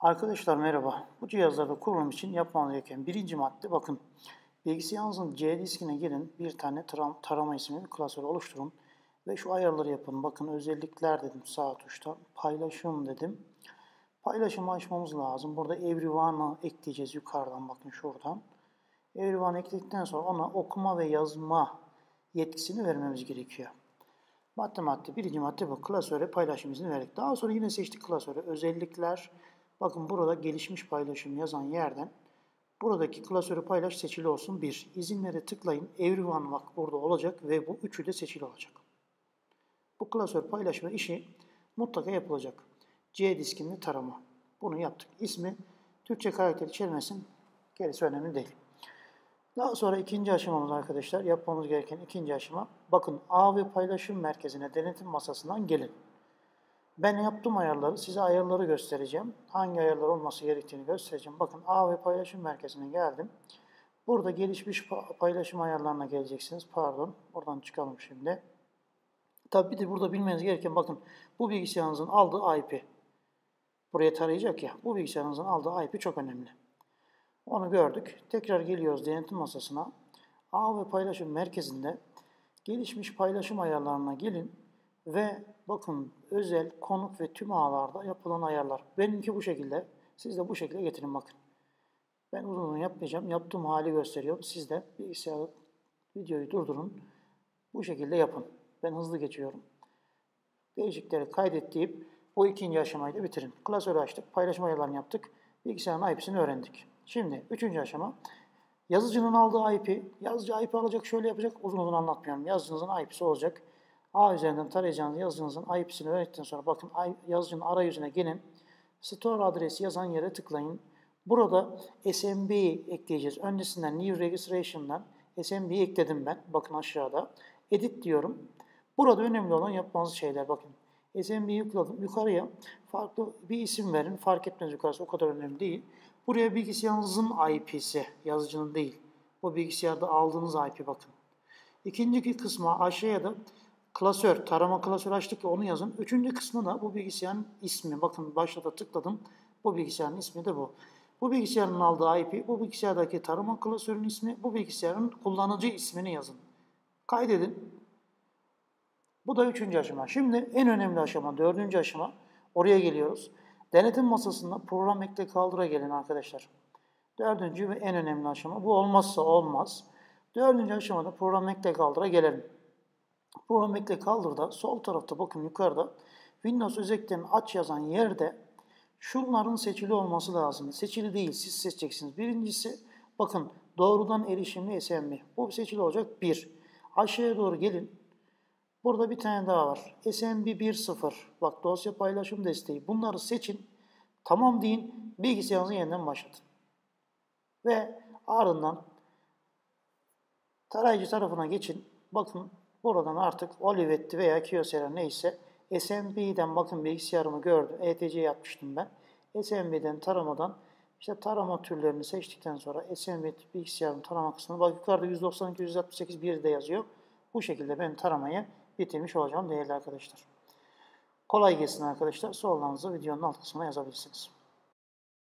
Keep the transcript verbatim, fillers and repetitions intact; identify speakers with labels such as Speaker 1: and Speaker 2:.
Speaker 1: Arkadaşlar merhaba. Bu cihazlarda kurulum için yapmanız gereken birinci madde bakın. Bilgisayarınızın C diskine girin, bir tane tarama isimli bir klasör oluşturun ve şu ayarları yapın. Bakın özellikler dedim sağ tuştan, paylaşım dedim. Paylaşımı açmamız lazım. Burada everyone'ı ekleyeceğiz yukarıdan bakın şuradan. Everyone ekledikten sonra ona okuma ve yazma yetkisini vermemiz gerekiyor. Madde madde, birinci madde bu. Klasöre paylaşım izni verdik. Daha sonra yine seçtik klasöre. Özellikler. Bakın burada gelişmiş paylaşım yazan yerden buradaki klasörü paylaş seçili olsun bir. İzinlere tıklayın. Everyone bak burada olacak ve bu üçü de seçili olacak. Bu klasör paylaşma işi mutlaka yapılacak. C diskinde tarama. Bunu yaptık. İsmi Türkçe karakter içermesin. Gerisi önemli değil. Daha sonra ikinci aşamamız arkadaşlar. Yapmamız gereken ikinci aşama. Bakın ağ ve paylaşım merkezine denetim masasından gelin. Ben yaptığım ayarları, size ayarları göstereceğim. Hangi ayarlar olması gerektiğini göstereceğim. Bakın ağ ve paylaşım merkezine geldim. Burada gelişmiş paylaşım ayarlarına geleceksiniz. Pardon, buradan çıkalım şimdi. Tabii bir de burada bilmeniz gereken bakın bu bilgisayarınızın aldığı I P. Buraya tarayacak ya. Bu bilgisayarınızın aldığı I P çok önemli. Onu gördük. Tekrar geliyoruz denetim masasına. Ağ ve paylaşım merkezinde gelişmiş paylaşım ayarlarına gelin. Ve bakın özel, konuk ve tüm ağlarda yapılan ayarlar. Benimki bu şekilde. Siz de bu şekilde getirin bakın. Ben uzun uzun yapmayacağım. Yaptığım hali gösteriyorum. Siz de bilgisayarda videoyu durdurun. Bu şekilde yapın. Ben hızlı geçiyorum. Değişiklikleri kaydet deyip bu ikinci aşamayı da bitirin. Klasörü açtık. Paylaşım ayarlarını yaptık. Bilgisayarın I P'sini öğrendik. Şimdi üçüncü aşama. Yazıcının aldığı I P. Yazıcı I P alacak, şöyle yapacak. Uzun uzun anlatmıyorum. Yazıcınızın I P'si olacak. A üzerinden tarayacağınız yazıcınızın I P'sini öğrendikten sonra bakın yazıcının arayüzüne gelin. Store adresi yazan yere tıklayın. Burada S M B'yi ekleyeceğiz. Öncesinden New Registration'dan S M B'yi ekledim ben. Bakın aşağıda. Edit diyorum. Burada önemli olan yapmanız şeyler bakın. S M B'yi yükledim. Yukarıya farklı bir isim verin. Fark etmez yukarısı o kadar önemli değil. Buraya bilgisayarınızın I P'si, yazıcının değil. Bu bilgisayarda aldığınız I P bakın. İkinci kısma aşağıya da klasör, tarama klasörü açtık ki onu yazın. Üçüncü kısmı da bu bilgisayarın ismi. Bakın başta da tıkladım. Bu bilgisayarın ismi de bu. Bu bilgisayarın aldığı I P, bu bilgisayardaki tarama klasörünün ismi, bu bilgisayarın kullanıcı ismini yazın. Kaydedin. Bu da üçüncü aşama. Şimdi en önemli aşama, dördüncü aşama. Oraya geliyoruz. Denetim masasında program ekle kaldıra gelin arkadaşlar. Dördüncü ve en önemli aşama. Bu olmazsa olmaz. Dördüncü aşamada program ekle kaldıra gelelim. Program ekle kaldırda sol tarafta bakın yukarıda Windows özelliklerini aç yazan yerde şunların seçili olması lazım. Seçili değil, siz seçeceksiniz. Birincisi bakın doğrudan erişimli S M B. Bu seçili olacak bir. Aşağıya doğru gelin. Burada bir tane daha var. S M B bir nokta sıfır. Bak dosya paylaşım desteği. Bunları seçin. Tamam deyin. Bilgisayarınızı yeniden başlatın. Ve ardından tarayıcı tarafına geçin. Bakın buradan artık Olivetti veya Kyocera neyse S M B'den bakın bilgisayarımı gördüm. E T C yapmıştım ben. S M B'den taramadan işte tarama türlerini seçtikten sonra S M B bilgisayarın tarama kısmına bak yukarıda yüz doksan iki yüz altmış sekiz bir de yazıyor. Bu şekilde ben taramayı bitirmiş olacağım değerli arkadaşlar. Kolay gelsin arkadaşlar. Sorularınızı videonun alt kısmına yazabilirsiniz.